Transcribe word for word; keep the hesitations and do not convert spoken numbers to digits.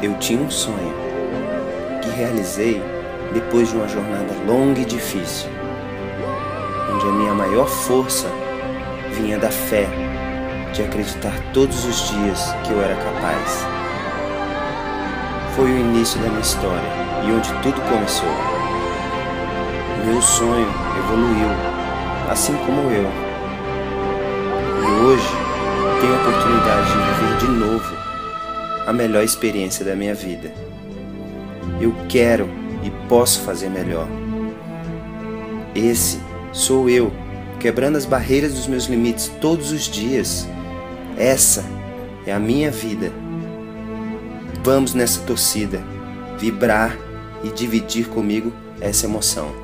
Eu tinha um sonho que realizei depois de uma jornada longa e difícil, onde a minha maior força vinha da fé, de acreditar todos os dias que eu era capaz. Foi o início da minha história e onde tudo começou. Meu sonho evoluiu, assim como eu. E hoje tenho a oportunidade de viver de novo a melhor experiência da minha vida. Eu quero e posso fazer melhor. Esse sou eu, quebrando as barreiras dos meus limites todos os dias. Essa é a minha vida. Vamos nessa torcida, vibrar e dividir comigo essa emoção.